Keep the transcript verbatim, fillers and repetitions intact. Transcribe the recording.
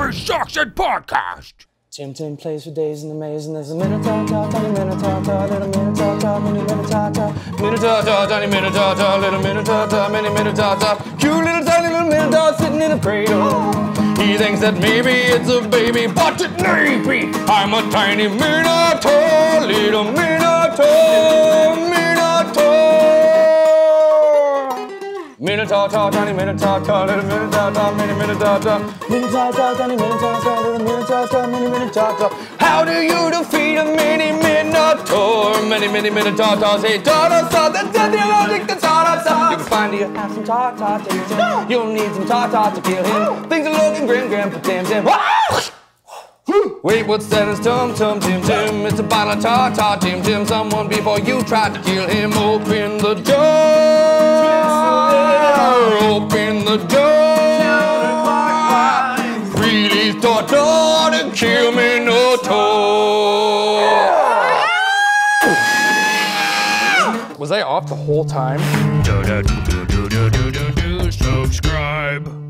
never sucks at podcast. Tim Tim plays for days in the maze, and there's a Minotaur, tiny Minotaur, little Minotaur, mini Minotaur, Minotaur, tiny Minotaur, little Minotaur, mini Minotaur, cute little tiny little Minotaur sitting in a cradle. He thinks that maybe it's a baby, but it may be. I'm a tiny Minotaur, little Minotaur, Minotaur. Minotaur, tiny Minotaur, little Minotaur, mini Minotaur, Minotaur, tiny Minotaur, little Minotaur, mini Minotaur. How do you defeat a mini Minotaur? Many, many Minotaurs say Tartar, that's the logic, that's Tartar. You can find you have some Tartar to him. You'll need some Tartar to kill him. Things are looking grim, grim for Tim Tim. Wait, what's that? It's Tum Tum Tim Tim. It's a bottle of Tartar Tim Tim. Someone before you tried to kill him. Open the door. Open the door. Release Tartar to kill Minotaur. Was I off the whole time? Do, do, do, do, do, do, do, do, subscribe.